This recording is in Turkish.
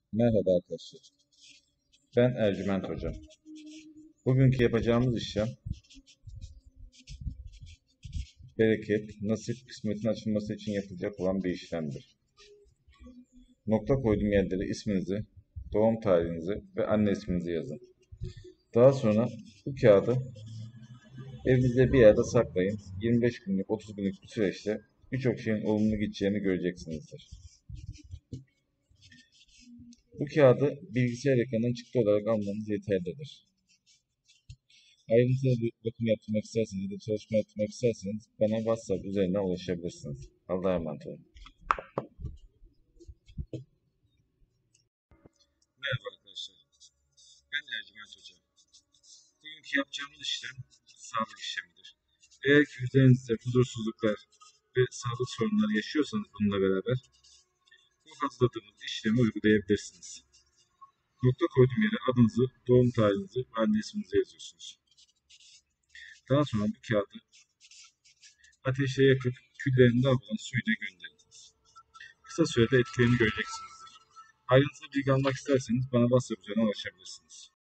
Merhaba arkadaşlar. Ben Ercüment Hoca. Bugünkü yapacağımız işlem bereket, nasip, kısmetin açılması için yapılacak olan bir işlemdir. Nokta koyduğum yerlere isminizi, doğum tarihinizi ve anne isminizi yazın. Daha sonra bu kağıdı evinizde bir yerde saklayın. 25 günlük, 30 günlük bir süreçte birçok şeyin olumlu gideceğini göreceksinizdir. Bu kağıdı bilgisayar ekranından çıktı olarak almanız yeterlidir. Ayrıntılı bir bakım yaptırmak isterseniz ya da çalışma yaptırmak isterseniz bana WhatsApp üzerinden ulaşabilirsiniz. Allah'a emanet olun. Merhaba arkadaşlar. Ben Ercüment Hoca. Bugünkü yapacağımız işlem sağlık işlemidir. Eğer ki üzerinizde huzursuzluklar ve sağlık sorunları yaşıyorsanız bununla beraber bu hazırladığımız işlemi uygulayabilirsiniz. Nokta koyduğum yere adınızı, doğum tarihinizi ve anne isminizi yazıyorsunuz. Daha sonra bu kağıdı ateşe yakıp küllerini alınan suyuna gönderiniz. Kısa sürede etkilerini göreceksinizdir. Ayrıntılı bilgi almak isterseniz bana WhatsApp üzerinden ulaşabilirsiniz.